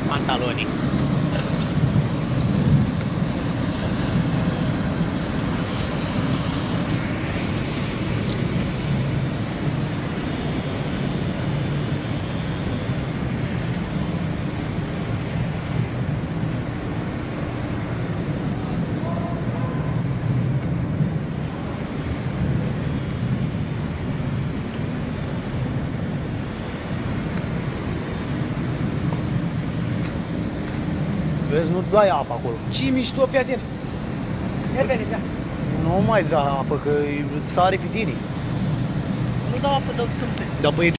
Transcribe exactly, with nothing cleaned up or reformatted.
pantalonii. Vezi, nu dai apă acolo. Ce mișto, fii atent. Ia veni, ia. Nu mai da apă, că îi sare pe tine. Nu dau apă, dau să-mi Dar păi